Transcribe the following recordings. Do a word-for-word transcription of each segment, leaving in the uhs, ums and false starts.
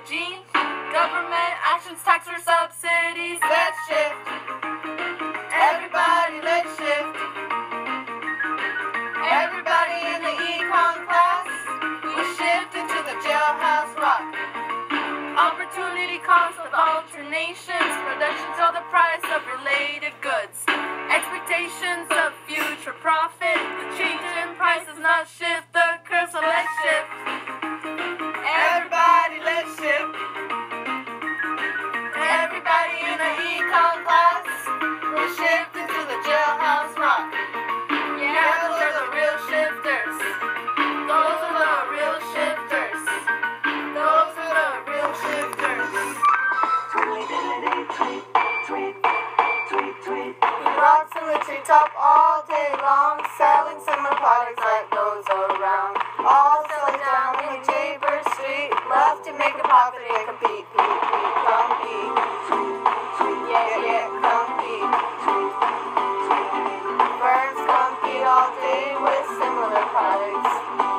hygiene, government actions, tax or subsidies. Let's shift. Everybody, let's shift. Everybody in the econ class, we shift into the jailhouse rock. Opportunity cost of alternations, productions are the price of related goods. Expectations of future profit, the change in price does not shift the curve, so let's shift. Everybody, let's shift. Everybody in the econ class, we'll shift into the jailhouse rock. Yeah, those are the real shifters. Those are the real shifters. Those are the real shifters. We rock to the treetop all day long, selling similar products like those around. All selling down in Jaybird Street, love to make a profit and compete. Compete, compete. Yeah, yeah, compete. Firms compete all day with similar products.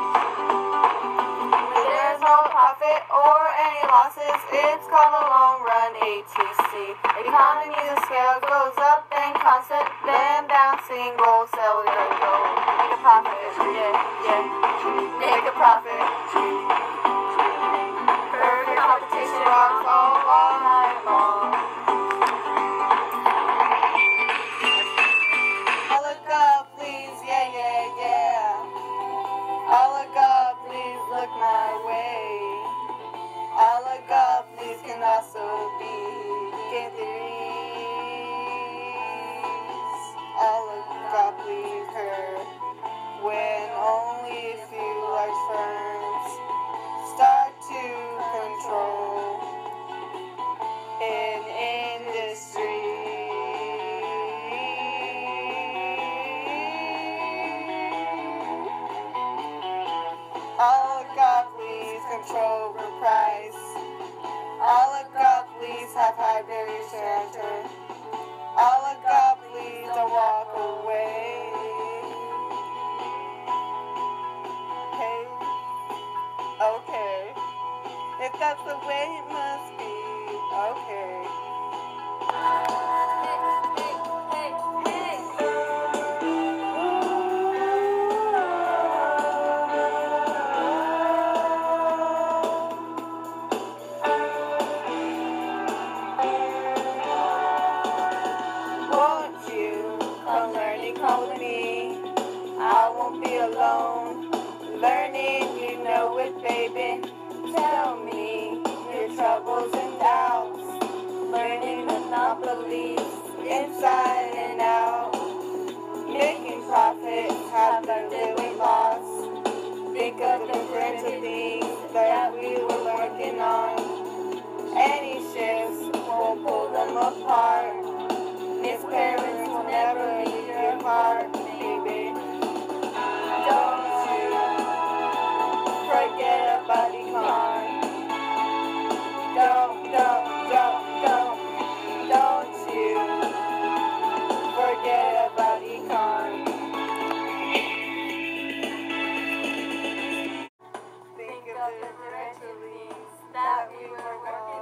When there's no profit or any losses, it's called a long run A T C. Economies of scale goes up and constant, then bouncing gold, sell it and go. Make a profit, yeah, yeah. Make a profit. Perfect competition rocks all, all night long. I look up, please, yeah, yeah, yeah. I look up, please, look my way. I look up, please, can also be game theories. I look up, please, her, when only a few large firms start to control an industry. Oligopolies control the price. Oligopolies have high barriers to enter. Oligopolies don't walk away. Hey, okay. If that's the way it must be, okay. Come with me, I won't be alone. Learning, you know it, baby. Tell me your troubles and doubts. Learning monopolies inside and out. Making profit, have learned it with loss. Think of the different things that we were working on. Any shifts, we'll pull them apart. His parents will never leave your heart, baby. Don't you forget about econ. Don't, don't, don't, don't, don't you forget about econ. Think of the different things that we were working